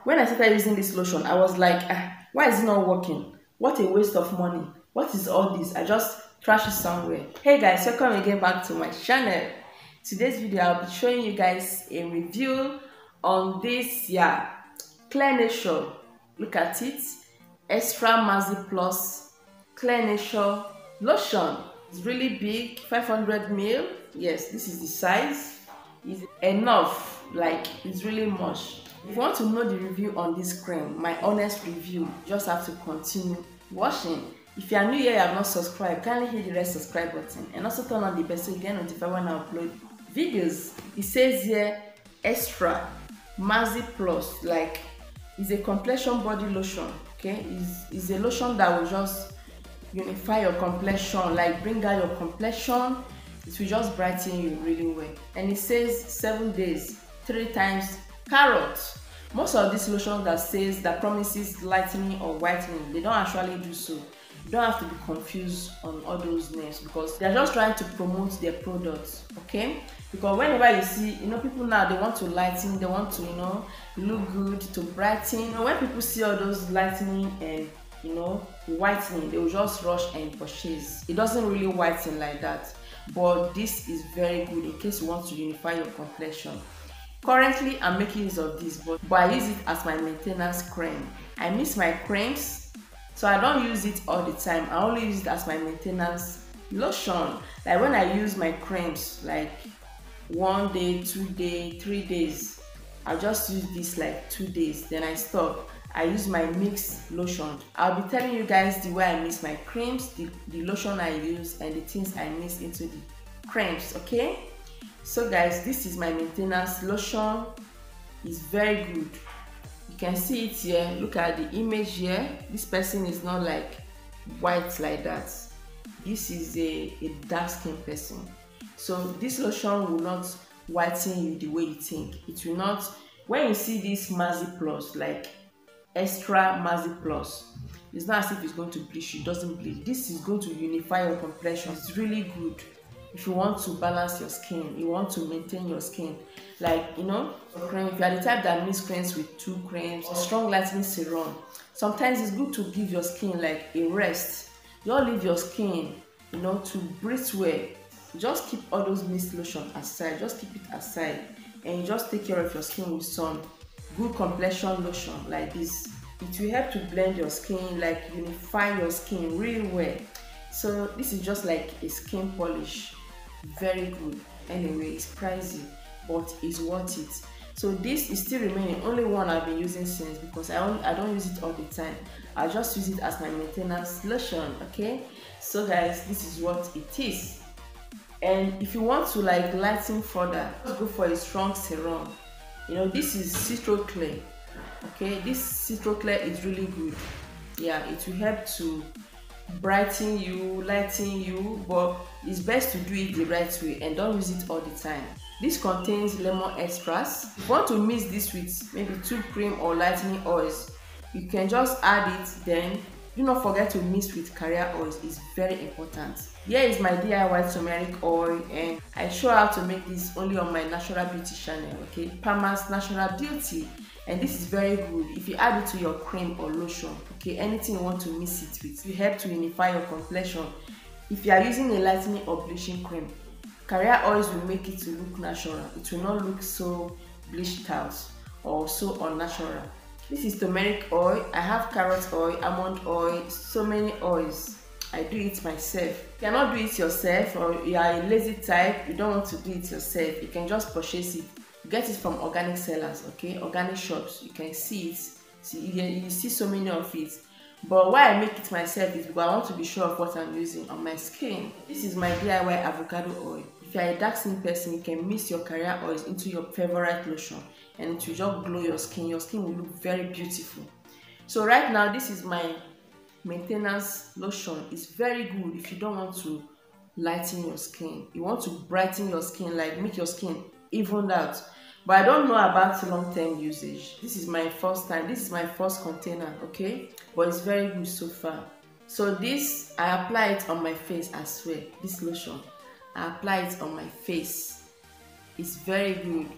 When I started using this lotion, I was like, why is it not working? What a waste of money. What is all this? I just trash it somewhere. Hey guys, welcome again back to my channel. Today's video, I'll be showing you guys a review on this, Clear Nature. Look at it. Extra Maxi Plus Clear Nature lotion. It's really big, 500 ml. Yes, this is the size. It's enough, like it's really much. If you want to know the review on this cream, my honest review, you just have to continue watching. If you are new here, you have not subscribed, kindly hit the red subscribe button and also turn on the bell so you get notified when I upload videos. It says here Extra Maxi Plus, like it's a complexion body lotion. Okay, it's a lotion that will just unify your complexion, like bring out your complexion. It will just brighten you really well. And it says 7 days, 3 times carrot. Most of these lotions that promises lightening or whitening, they don't actually do so. You don't have to be confused on all those names because they're just trying to promote their products, okay? Because whenever you see, people now, they want to lighten, they want to, look good, to brighten. When people see all those lightening and whitening, they will just rush and purchase. It doesn't really whiten like that, but this is very good in case you want to unify your complexion. Currently, I'm making use of this, but I use it as my maintenance cream. I miss my creams, so I don't use it all the time. I only use it as my maintenance lotion. Like when I use my creams, like 1 day, 2 days, 3 days, I just use this like 2 days, then I stop. I use my mixed lotion. I'll be telling you guys the way I mix my creams, the lotion I use, and the things I mix into the creams, okay? So guys, this is my maintenance lotion. It's very good. You can see it here. Look at the image here. This person is not like white like that. This is a dark skin person. So this lotion will not whiten you the way you think. It will not. When you see this Maxi Plus, like Extra Maxi Plus, it's not as if it's going to bleach you. It doesn't bleach. This is going to unify your complexion. It's really good. If you want to balance your skin, you want to maintain your skin, like cream. If you are the type that mix creams with 2 creams, a strong lightening serum, sometimes it's good to give your skin like a rest. Don't leave your skin to breathe well. Just keep all those mixed lotion aside, just keep it aside, and you just take care of your skin with some good complexion lotion like this. It will help to blend your skin, like unify your skin really well. So this is just like a skin polish. Very good. Anyway, it's pricey, but it's worth it. So this is still remaining. Only one I've been using since, because I don't use it all the time. I just use it as my maintenance lotion. Okay, so guys, this is what it is. And if you want to like lighten further, just go for a strong serum. This is Citro Clear. Okay, this Citro Clear is really good. Yeah, it will help to brighten you, lighten you, but it's best to do it the right way and don't use it all the time. This contains lemon extracts. If you want to mix this with maybe 2 cream or lightening oils, you can just add it. Then do not forget to mix with carrier oils. It's very important. Here is my DIY turmeric oil, and I show how to make this only on my Naturalbeauty channel, okay? Pamax Naturalbeauty. And this is very good if you add it to your cream or lotion, okay? Anything you want to mix it with, it will help to unify your complexion. If you are using a lightening or bleaching cream, carrier oils will make it to look natural. It will not look so bleached out or so unnatural. This is turmeric oil. I have carrot oil, almond oil, so many oils. I do it myself. You cannot do it yourself, or you are a lazy type, you don't want to do it yourself, you can just purchase it. Get it from organic sellers, okay? Organic shops. You can see it. You see so many of it. But why I make it myself is because I want to be sure of what I'm using on my skin. This is my DIY avocado oil. If you are a dark skin person, you can mix your carrier oils into your favorite lotion and it will just glow your skin. Your skin will look very beautiful. So right now, this is my maintenance lotion. It's very good if you don't want to lighten your skin. You want to brighten your skin, like make your skin evened out. But I don't know about long-term usage. This is my first time. This is my first container, okay? But it's very good so far. So this, I apply it on my face as well. This lotion, I apply it on my face. It's very good.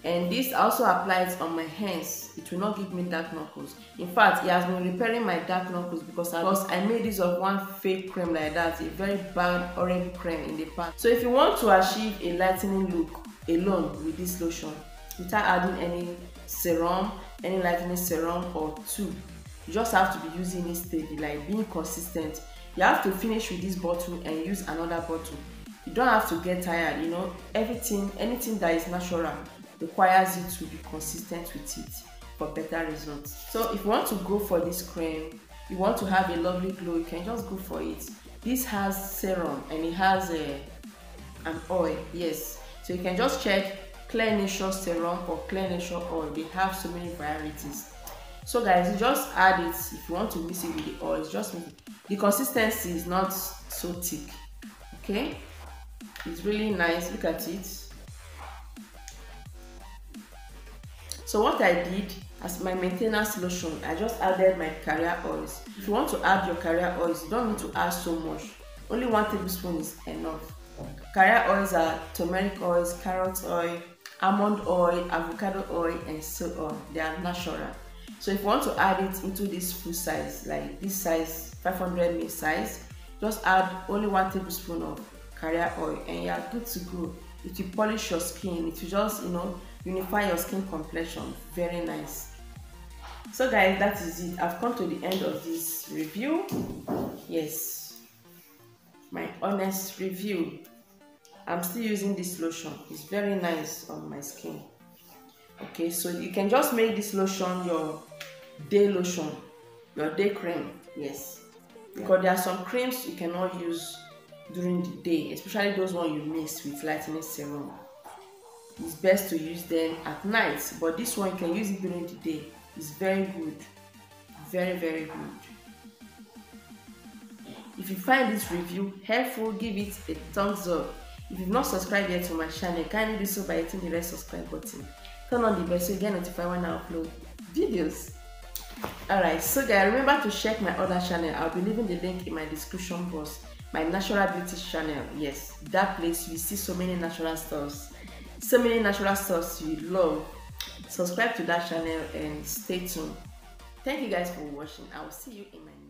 And this also applies on my hands. It will not give me dark knuckles. In fact, it has been repairing my dark knuckles because I made use of one fake cream like that, a very bad horrible cream in the past. So if you want to achieve a lightening look alone with this lotion without adding any serum, any lightening serum or tube, you just have to be using it steady, like being consistent. You have to finish with this bottle and use another bottle. You don't have to get tired, you know. Anything that is natural requires you to be consistent with it for better results. So if you want to go for this cream, you want to have a lovely glow, you can just go for it. This has serum and it has an oil, yes. So you can just check Clear Nature serum or Clear Nature oil. They have so many varieties. So guys, you just add it. If you want to mix it with the oil, just mix it. The consistency is not so thick, okay? It's really nice. Look at it. So what I did as my maintenance lotion, I just added my carrier oils. If you want to add your carrier oils, you don't need to add so much. Only 1 tablespoon is enough. Carrier oils are turmeric oils, carrot oil, almond oil, avocado oil, and so on. They are natural. So if you want to add it into this full size, like this size, 500 ml size, just add only 1 tablespoon of carrier oil and you are good to go. It will polish your skin. It will just, you know, unify your skin complexion. Very nice. So guys, that is it. I've come to the end of this review. Yes, my honest review. I'm still using this lotion. It's very nice on my skin. Okay, so you can just make this lotion your day lotion, your day cream. Yes, because there are some creams you cannot use during the day, especially those ones you mix with lightening serum. It's best to use them at night, but this one you can use it during the day. It's very good, very good. If you find this review helpful, give it a thumbs up. If you've not subscribed yet to my channel, kindly do so by hitting the red subscribe button. Turn on the bell so you get notified when I upload videos. Alright, so guys, remember to check my other channel. I'll be leaving the link in my description box. My Natural Beauty channel. Yes, that place you see so many natural stuffs. So many natural stuffs you love. Subscribe to that channel and stay tuned. Thank you guys for watching. I will see you in my next